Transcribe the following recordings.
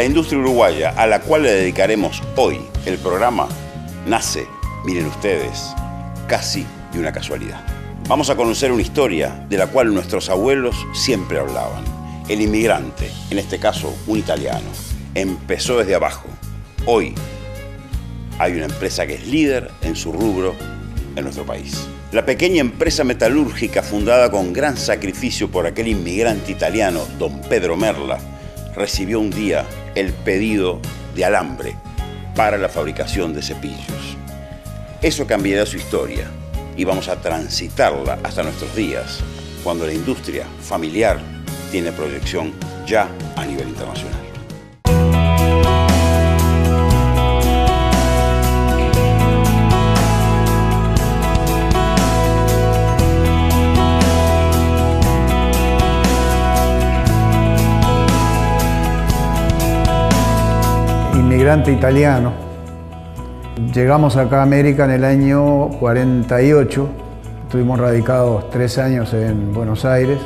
La industria uruguaya, a la cual le dedicaremos hoy el programa, nace, miren ustedes, casi de una casualidad. Vamos a conocer una historia de la cual nuestros abuelos siempre hablaban. El inmigrante, en este caso un italiano, empezó desde abajo. Hoy hay una empresa que es líder en su rubro en nuestro país. La pequeña empresa metalúrgica fundada con gran sacrificio por aquel inmigrante italiano, don Pedro Merla, recibió un día el pedido de alambre para la fabricación de cepillos. Eso cambiará su historia y vamos a transitarla hasta nuestros días, cuando la industria familiar tiene proyección ya a nivel internacional. Inmigrante italiano. Llegamos acá a América en el año 48. Estuvimos radicados 3 años en Buenos Aires.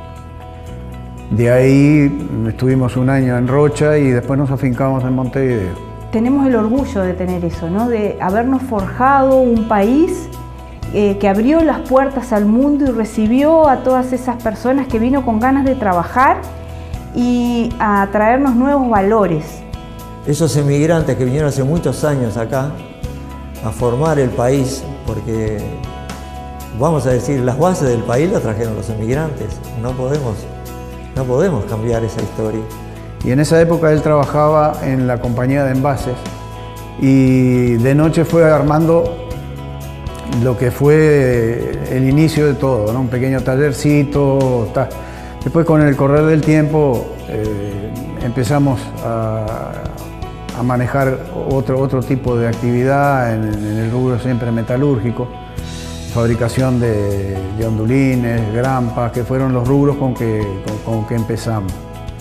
De ahí estuvimos un año en Rocha y después nos afincamos en Montevideo. Tenemos el orgullo de tener eso, ¿no? De habernos forjado un país que abrió las puertas al mundo y recibió a todas esas personas que vino con ganas de trabajar y a traernos nuevos valores. Esos emigrantes que vinieron hace muchos años acá a formar el país, porque vamos a decir, las bases del país las trajeron los emigrantes. No podemos cambiar esa historia. Y en esa época él trabajaba en la compañía de envases y de noche fue armando lo que fue el inicio de todo, ¿no? Un pequeño tallercito. Después, con el correr del tiempo, empezamos a manejar otro tipo de actividad en el rubro siempre metalúrgico, fabricación de ondulines, grampas, que fueron los rubros con que empezamos.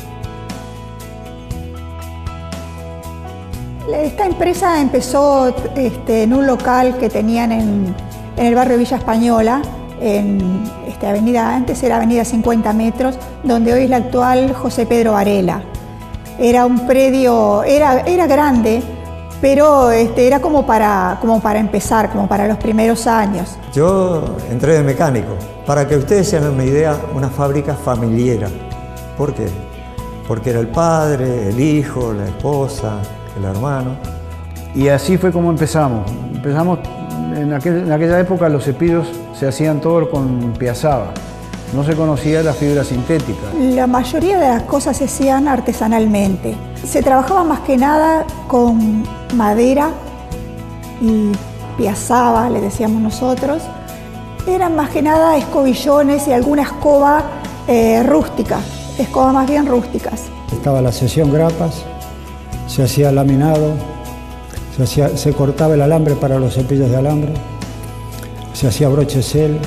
Esta empresa empezó en un local que tenían en el barrio Villa Española, en avenida, antes era avenida 50 metros, donde hoy es la actual José Pedro Varela. Era un predio, era grande, pero era como para empezar, como para los primeros años. Yo entré de mecánico. Para que ustedes se hagan una idea, una fábrica familiar. ¿Por qué? Porque era el padre, el hijo, la esposa, el hermano. Y así fue como empezamos. Empezamos, en aquella época los cepillos se hacían todos con piazaba. No se conocía la fibra sintética. La mayoría de las cosas se hacían artesanalmente. Se trabajaba más que nada con madera y piazaba, le decíamos nosotros. Eran más que nada escobillones y alguna escoba rústica, escobas más bien rústicas. Estaba la sesión grapas, se hacía laminado, se cortaba el alambre para los cepillos de alambre, se hacía brochecel.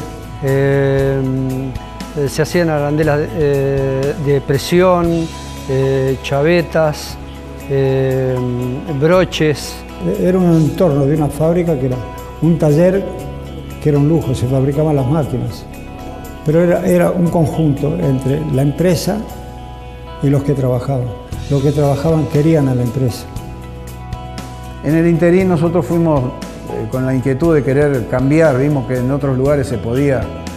Se hacían arandelas de presión, chavetas, broches. Era un entorno de una fábrica que era un taller que era un lujo, se fabricaban las máquinas. Pero era un conjunto entre la empresa y los que trabajaban. Los que trabajaban querían a la empresa. En el interín nosotros fuimos con la inquietud de querer cambiar, vimos que en otros lugares se podía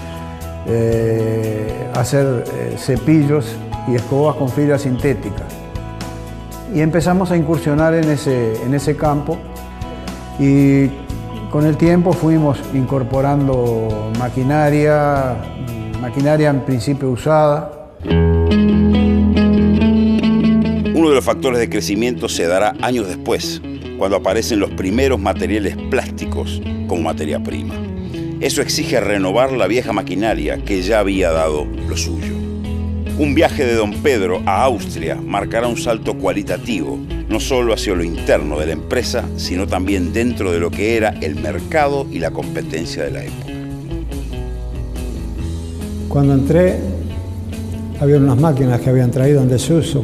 hacer cepillos y escobas con fibra sintética. Y empezamos a incursionar en ese campo y con el tiempo fuimos incorporando maquinaria en principio usada. Uno de los factores de crecimiento se dará años después, cuando aparecen los primeros materiales plásticos como materia prima. Eso exige renovar la vieja maquinaria que ya había dado lo suyo. Un viaje de don Pedro a Austria marcará un salto cualitativo, no solo hacia lo interno de la empresa, sino también dentro de lo que era el mercado y la competencia de la época. Cuando entré, había unas máquinas que habían traído en desuso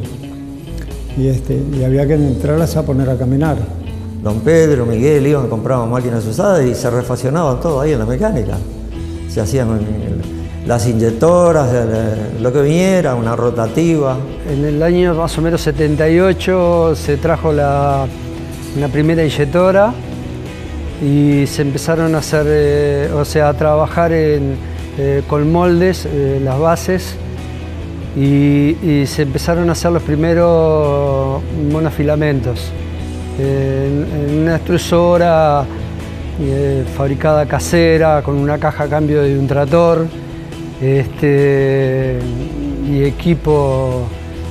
y había que entrarlas a poner a caminar. Don Pedro, Miguel iban, compraban máquinas usadas y se refaccionaban todo ahí en la mecánica. Se hacían las inyectoras, lo que viniera, una rotativa. En el año más o menos 78 se trajo una primera inyectora y se empezaron a hacer, a trabajar con moldes, las bases, y se empezaron a hacer los primeros monofilamentos. En una extrusora fabricada casera, con una caja a cambio de un trator, y equipo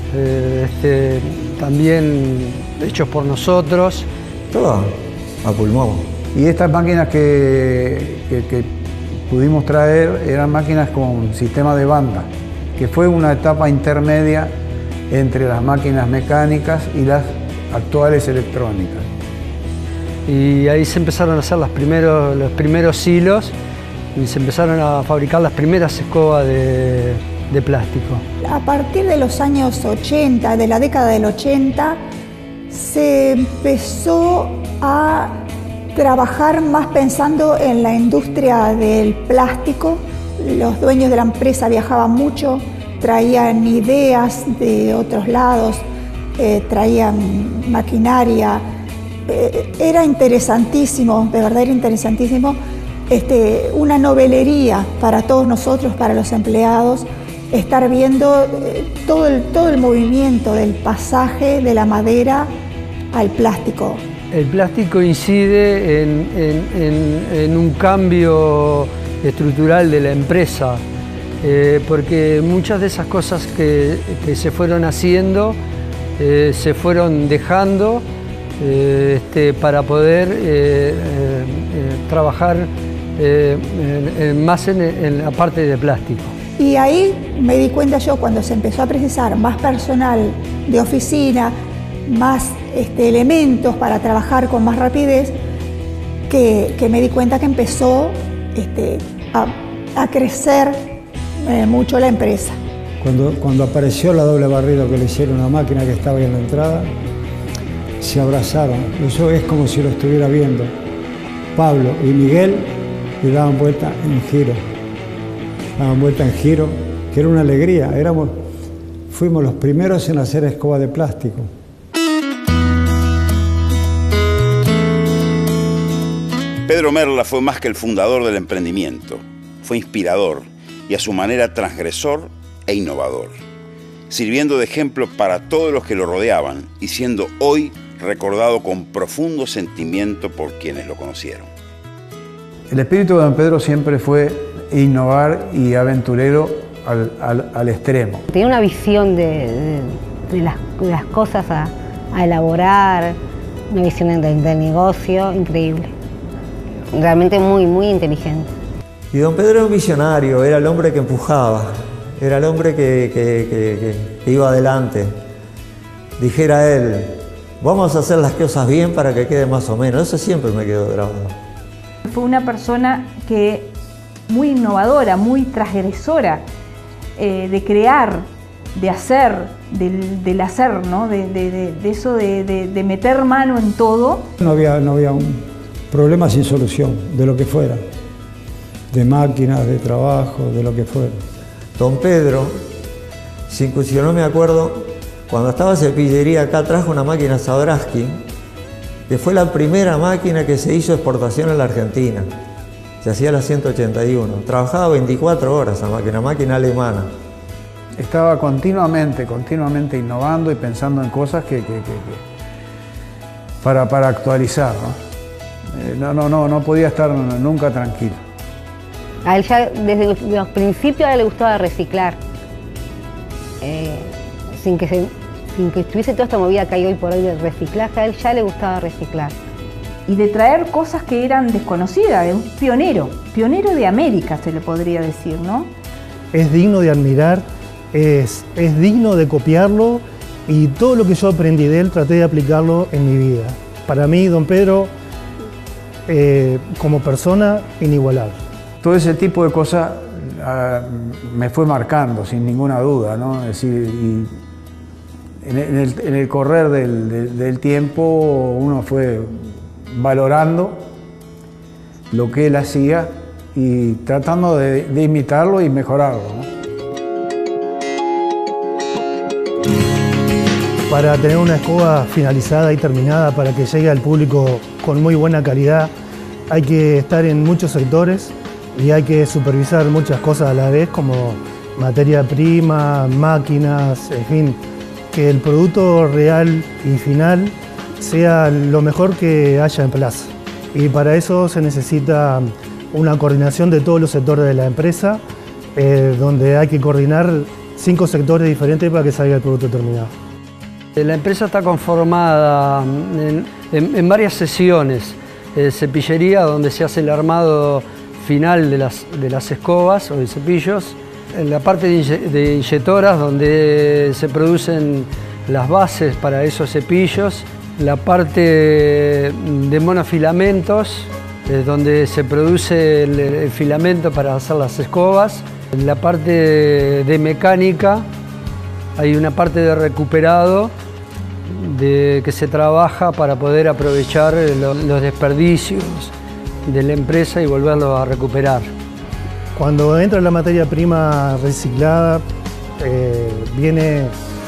también hechos por nosotros. Todo a pulmón. Y estas máquinas que pudimos traer eran máquinas con sistema de banda, que fue una etapa intermedia entre las máquinas mecánicas y las actuales electrónicas. Y ahí se empezaron a hacer los primeros hilos y se empezaron a fabricar las primeras escobas de plástico. A partir de los años 80, de la década del 80, se empezó a trabajar más pensando en la industria del plástico. Los dueños de la empresa viajaban mucho, traían ideas de otros lados, traían maquinaria. Era interesantísimo, de verdad era interesantísimo, una novelería para todos nosotros, para los empleados, estar viendo todo el movimiento del pasaje de la madera al plástico. El plástico incide en un cambio estructural de la empresa, porque muchas de esas cosas que se fueron haciendo se fueron dejando para poder trabajar más en la parte de plástico. Y ahí me di cuenta yo, cuando se empezó a precisar más personal de oficina, más elementos para trabajar con más rapidez, que me di cuenta que empezó a crecer mucho la empresa. Cuando apareció la doble barrido que le hicieron a una máquina que estaba ahí en la entrada, se abrazaron. Eso es como si lo estuviera viendo. Pablo y Miguel le daban vuelta en giro. Daban vuelta en giro, que era una alegría. Fuimos los primeros en hacer escoba de plástico. Pedro Merla fue más que el fundador del emprendimiento. Fue inspirador y a su manera transgresor e innovador, sirviendo de ejemplo para todos los que lo rodeaban y siendo hoy recordado con profundo sentimiento por quienes lo conocieron. El espíritu de don Pedro siempre fue innovar y aventurero al extremo. Tenía una visión de las cosas a elaborar, una visión del negocio increíble. Realmente muy inteligente. Y don Pedro era un visionario, era el hombre que empujaba, era el hombre que iba adelante. Dijera él, vamos a hacer las cosas bien para que quede más o menos. Eso siempre me quedó grabado. Fue una persona muy innovadora, muy transgresora, de crear, de hacer, del hacer, ¿no? de eso de meter mano en todo. No había un problema sin solución, de lo que fuera, de máquinas, de trabajo, de lo que fuera. Don Pedro se incursionó, me acuerdo, cuando estaba cepillería acá, trajo una máquina Sabraski, que fue la primera máquina que se hizo exportación en la Argentina. Se hacía la 181. Trabajaba 24 horas la máquina alemana. Estaba continuamente innovando y pensando en cosas para actualizar, ¿no? No podía estar nunca tranquilo. A él ya desde los principios a él le gustaba reciclar. Sin que estuviese toda esta movida que hay hoy por hoy de reciclaje, a él ya le gustaba reciclar. Y de traer cosas que eran desconocidas, de un pionero de América se le podría decir, ¿no? Es digno de admirar, es digno de copiarlo, y todo lo que yo aprendí de él traté de aplicarlo en mi vida. Para mí, don Pedro, como persona, inigualable. Todo ese tipo de cosas me fue marcando, sin ninguna duda, ¿no? Es decir, y en el correr del tiempo uno fue valorando lo que él hacía y tratando de imitarlo y mejorarlo, ¿no? Para tener una escoba finalizada y terminada para que llegue al público con muy buena calidad, hay que estar en muchos sectores y hay que supervisar muchas cosas a la vez, como materia prima, máquinas, en fin, que el producto real y final sea lo mejor que haya en plaza. Y para eso se necesita una coordinación de todos los sectores de la empresa, donde hay que coordinar 5 sectores diferentes para que salga el producto terminado. La empresa está conformada en varias sesiones. Cepillería, donde se hace el armado final de las escobas o de cepillos. En la parte de inyectoras, donde se producen las bases para esos cepillos. La parte de monofilamentos, donde se produce el filamento para hacer las escobas. En la parte de mecánica, hay una parte de recuperado que se trabaja para poder aprovechar los desperdicios de la empresa y volverlos a recuperar. Cuando entra la materia prima reciclada, viene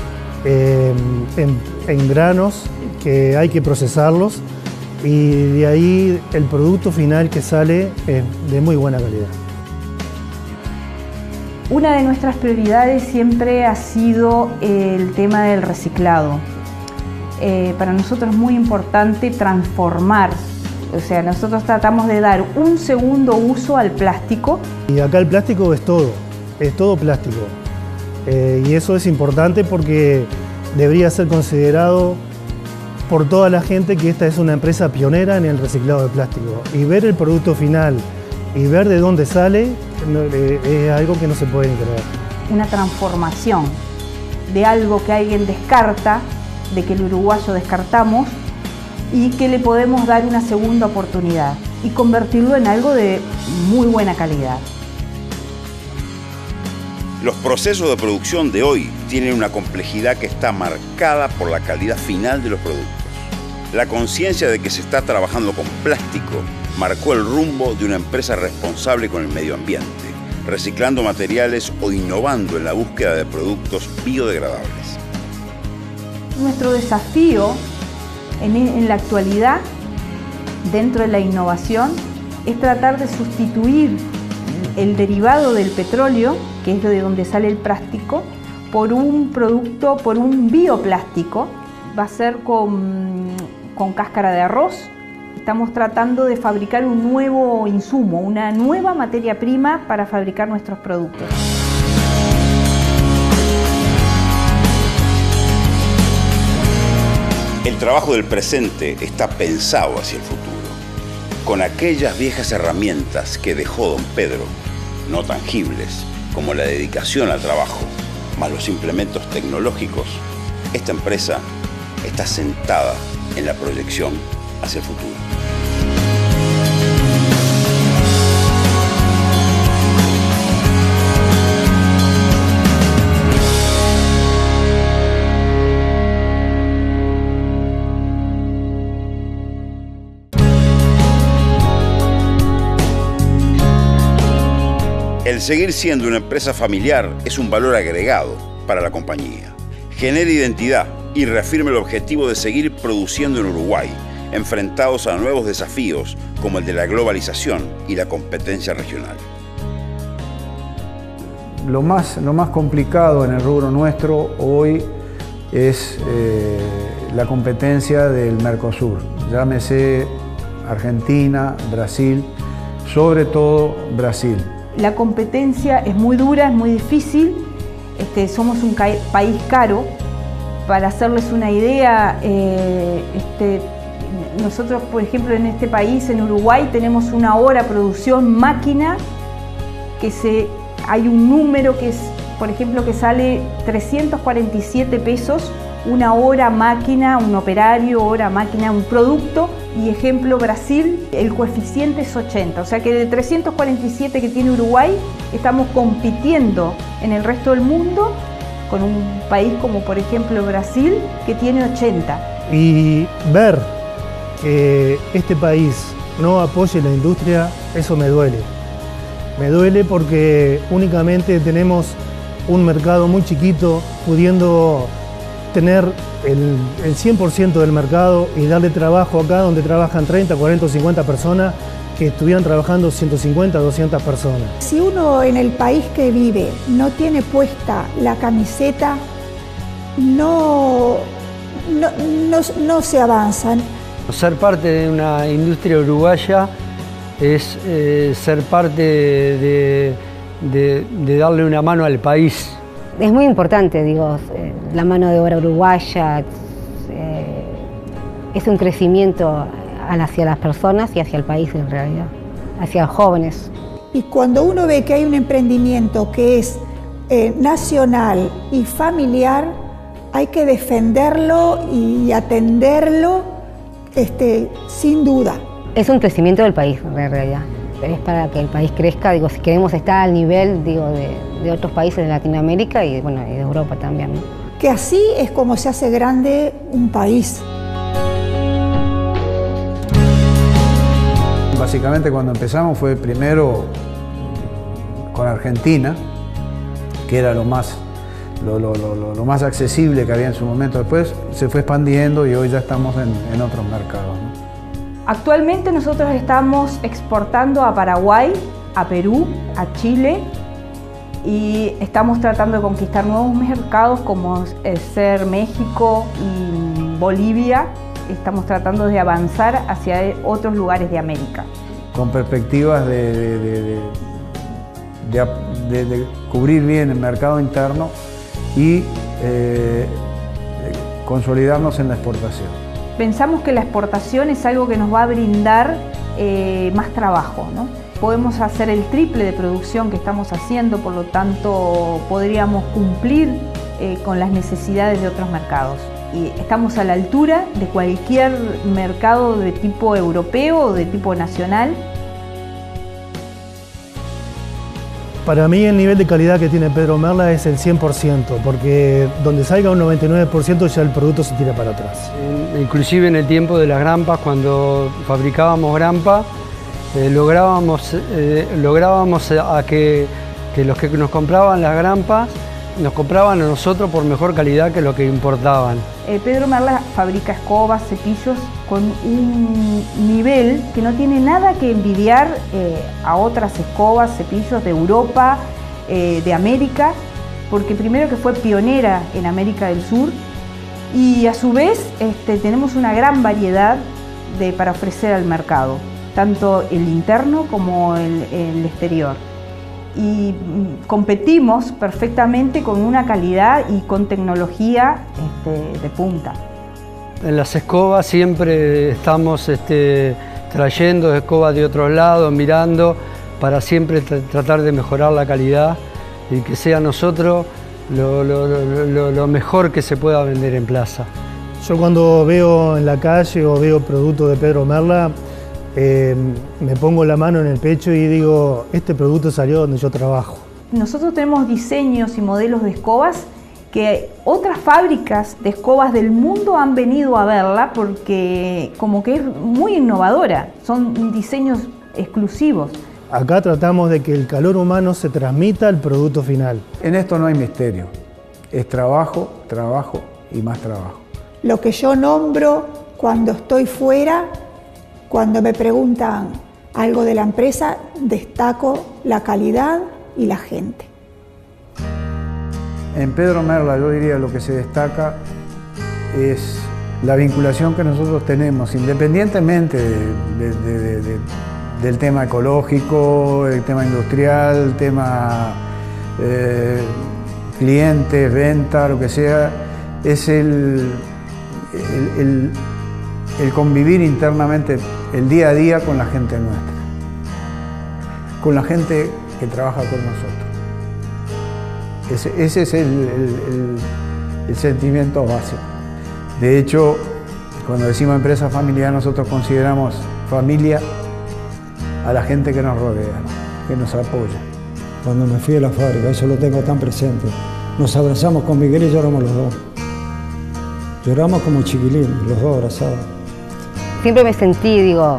en granos que hay que procesarlos y de ahí el producto final que sale es de muy buena calidad. Una de nuestras prioridades siempre ha sido el tema del reciclado. Para nosotros es muy importante transformar, o sea, nosotros tratamos de dar un segundo uso al plástico. Y acá el plástico es todo plástico. Y eso es importante porque debería ser considerado por toda la gente que esta es una empresa pionera en el reciclado de plástico. Y ver el producto final y ver de dónde sale es algo que no se puede creer. Una transformación de algo que alguien descarta, de que el uruguayo descartamos, y que le podemos dar una segunda oportunidad y convertirlo en algo de muy buena calidad. Los procesos de producción de hoy tienen una complejidad que está marcada por la calidad final de los productos. La conciencia de que se está trabajando con plástico marcó el rumbo de una empresa responsable con el medio ambiente, reciclando materiales o innovando en la búsqueda de productos biodegradables. Nuestro desafío en la actualidad, dentro de la innovación, es tratar de sustituir el derivado del petróleo, que es de donde sale el plástico, por un producto, por un bioplástico. Va a ser con cáscara de arroz. Estamos tratando de fabricar un nuevo insumo, una nueva materia prima para fabricar nuestros productos. El trabajo del presente está pensado hacia el futuro, con aquellas viejas herramientas que dejó don Pedro, no tangibles, como la dedicación al trabajo, más los implementos tecnológicos. Esta empresa está sentada en la proyección hacia el futuro. El seguir siendo una empresa familiar es un valor agregado para la compañía. Genera identidad y reafirma el objetivo de seguir produciendo en Uruguay, enfrentados a nuevos desafíos como el de la globalización y la competencia regional. Lo más complicado en el rubro nuestro hoy es la competencia del Mercosur, llámese Argentina, Brasil, sobre todo Brasil. La competencia es muy dura, es muy difícil. Somos un país caro. Para hacerles una idea, nosotros, por ejemplo, en este país, en Uruguay, tenemos una hora producción máquina hay un número que es, por ejemplo, que sale 347 pesos, una hora máquina, un operario, hora máquina, un producto. Y ejemplo, Brasil, el coeficiente es 80, o sea que de 347 que tiene Uruguay, estamos compitiendo en el resto del mundo con un país como por ejemplo Brasil, que tiene 80. Y ver que este país no apoye la industria, eso me duele. Me duele porque únicamente tenemos un mercado muy chiquito, pudiendo tener el 100% del mercado y darle trabajo acá donde trabajan 30, 40 o 50 personas, que estuvieran trabajando 150, 200 personas. Si uno en el país que vive no tiene puesta la camiseta, no se avanzan. Ser parte de una industria uruguaya es ser parte de darle una mano al país. Es muy importante, digo, la mano de obra uruguaya, es un crecimiento hacia las personas y hacia el país en realidad, hacia los jóvenes. Y cuando uno ve que hay un emprendimiento que es nacional y familiar, hay que defenderlo y atenderlo sin duda. Es un crecimiento del país en realidad. Es para que el país crezca, digo, si queremos estar al nivel, digo, de otros países de Latinoamérica y, bueno, y de Europa también, ¿no? Que así es como se hace grande un país. Básicamente cuando empezamos fue primero con Argentina, que era lo más accesible que había en su momento. Después se fue expandiendo y hoy ya estamos en otros mercados, ¿no? Actualmente nosotros estamos exportando a Paraguay, a Perú, a Chile y estamos tratando de conquistar nuevos mercados como ser México y Bolivia. Estamos tratando de avanzar hacia otros lugares de América. Con perspectivas de cubrir bien el mercado interno y consolidarnos en la exportación. Pensamos que la exportación es algo que nos va a brindar más trabajo, ¿no? Podemos hacer el triple de producción que estamos haciendo, por lo tanto podríamos cumplir con las necesidades de otros mercados. Y estamos a la altura de cualquier mercado de tipo europeo o de tipo nacional. Para mí el nivel de calidad que tiene Pedro Merla es el 100%, porque donde salga un 99% ya el producto se tira para atrás. Inclusive en el tiempo de las grampas, cuando fabricábamos grampa, lográbamos a que los que nos compraban las grampas nos compraban a nosotros por mejor calidad que lo que importaban. Pedro Merla fabrica escobas, cepillos con un nivel que no tiene nada que envidiar a otras escobas, cepillos de Europa, de América, porque primero que fue pionera en América del Sur y a su vez tenemos una gran variedad para ofrecer al mercado, tanto el interno como el exterior. Y competimos perfectamente con una calidad y con tecnología de punta. En las escobas siempre estamos trayendo escobas de otros lados, mirando, para siempre tratar de mejorar la calidad y que sea nosotros lo mejor que se pueda vender en plaza. Yo cuando veo en la calle o veo productos de Pedro Merla, me pongo la mano en el pecho y digo, este producto salió donde yo trabajo. Nosotros tenemos diseños y modelos de escobas que otras fábricas de escobas del mundo han venido a verla porque como que es muy innovadora, son diseños exclusivos. Acá tratamos de que el calor humano se transmita al producto final. En esto no hay misterio, es trabajo, trabajo y más trabajo. Lo que yo nombro cuando estoy fuera, cuando me preguntan algo de la empresa, destaco la calidad y la gente. En Pedro Merla yo diría lo que se destaca es la vinculación que nosotros tenemos, independientemente del tema ecológico, el tema industrial, el tema clientes, venta, lo que sea, es el convivir internamente el día a día con la gente nuestra, con la gente que trabaja con nosotros. Ese es el sentimiento básico. De hecho, cuando decimos empresa familiar, nosotros consideramos familia a la gente que nos rodea, que nos apoya. Cuando me fui de la fábrica, eso lo tengo tan presente. Nos abrazamos con Miguel y lloramos los dos. Lloramos como chiquilines, los dos abrazados. Siempre me sentí, digo,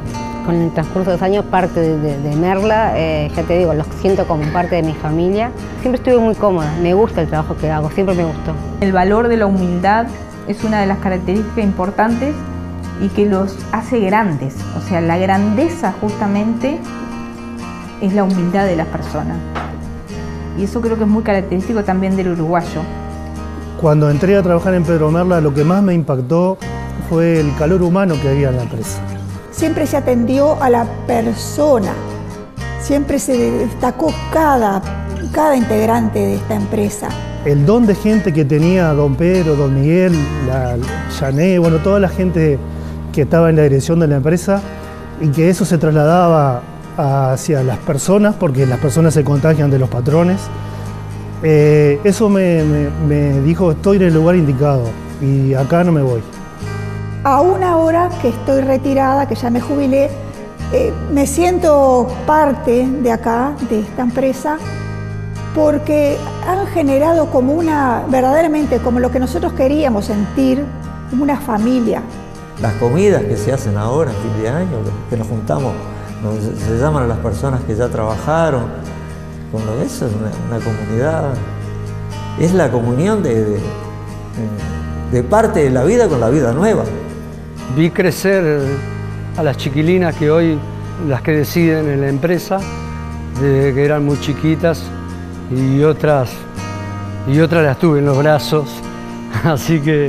con el transcurso de los años parte de Merla, ya te digo, los siento como parte de mi familia. Siempre estuve muy cómoda, me gusta el trabajo que hago, siempre me gustó. El valor de la humildad es una de las características importantes y que los hace grandes. O sea, la grandeza justamente es la humildad de las personas. Y eso creo que es muy característico también del uruguayo. Cuando entré a trabajar en Pedro Merla, lo que más me impactó fue el calor humano que había en la empresa. Siempre se atendió a la persona, siempre se destacó cada integrante de esta empresa. El don de gente que tenía don Pedro, don Miguel, la Yané, bueno, toda la gente que estaba en la dirección de la empresa, y que eso se trasladaba hacia las personas, porque las personas se contagian de los patrones. Eso me dijo, estoy en el lugar indicado y acá no me voy. Aún ahora que estoy retirada, que ya me jubilé, me siento parte de acá, de esta empresa, porque han generado como verdaderamente como lo que nosotros queríamos sentir, como una familia. Las comidas que se hacen ahora, en fin de año, que nos juntamos, se llaman a las personas que ya trabajaron, eso es una comunidad, es la comunión de parte de la vida con la vida nueva. Vi crecer a las chiquilinas que hoy, las que deciden en la empresa, desde que eran muy chiquitas, y otras las tuve en los brazos, así que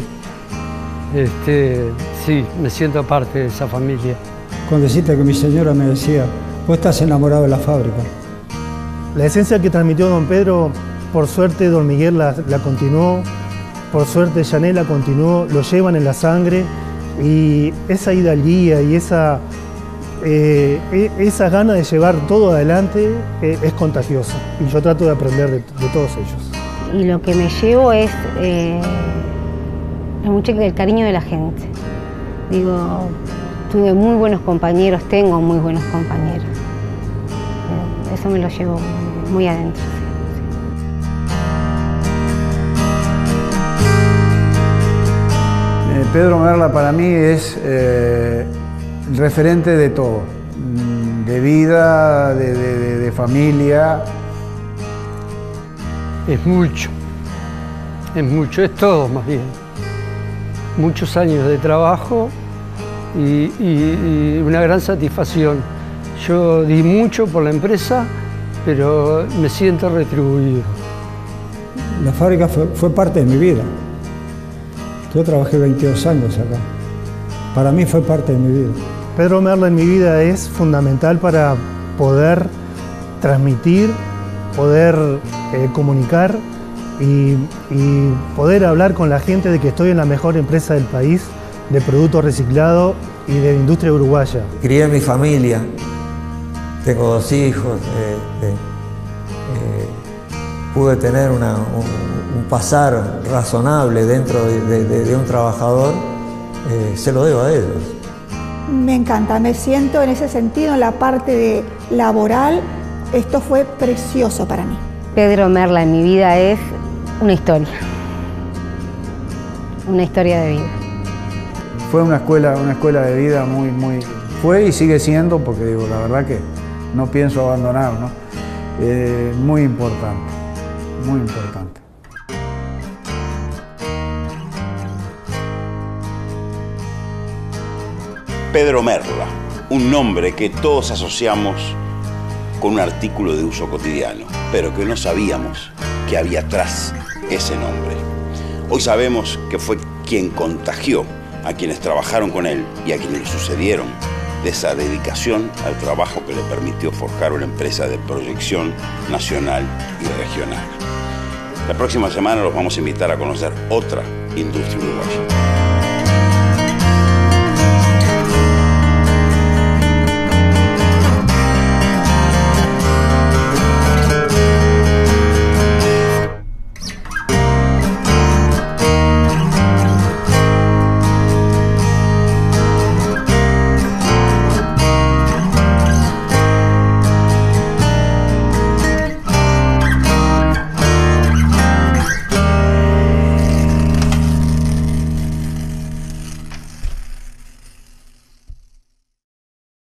sí, me siento parte de esa familia. Con decirte que mi señora me decía, vos estás enamorado de la fábrica. La esencia que transmitió don Pedro, por suerte don Miguel la continuó, por suerte Yané la continuó, lo llevan en la sangre, y esa hidalguía y esa gana de llevar todo adelante es contagiosa, y yo trato de aprender de todos ellos. Y lo que me llevo es el cariño de la gente. Digo, tuve muy buenos compañeros, tengo muy buenos compañeros. Eso me lo llevo muy adentro. Pedro Merla para mí es el referente de todo, de vida, de familia. Es mucho, es todo más bien. Muchos años de trabajo y una gran satisfacción. Yo di mucho por la empresa, pero me siento retribuido. La fábrica fue parte de mi vida. Yo trabajé 22 años acá. Para mí fue parte de mi vida. Pedro Merla en mi vida es fundamental para poder transmitir, poder comunicar y poder hablar con la gente de que estoy en la mejor empresa del país de productos reciclados y de la industria uruguaya. Crié mi familia, tengo 2 hijos, pude tener un pasar razonable dentro de un trabajador, se lo debo a ellos. Me encanta, me siento en ese sentido en la parte laboral, esto fue precioso para mí. Pedro Merla en mi vida es una historia de vida. Fue una escuela de vida fue y sigue siendo, porque digo, la verdad que no pienso abandonar, ¿no? Muy importante, muy importante. Pedro Merla, un nombre que todos asociamos con un artículo de uso cotidiano, pero que no sabíamos que había atrás ese nombre. Hoy sabemos que fue quien contagió a quienes trabajaron con él y a quienes le sucedieron de esa dedicación al trabajo que le permitió forjar una empresa de proyección nacional y regional. La próxima semana los vamos a invitar a conocer otra industria uruguaya.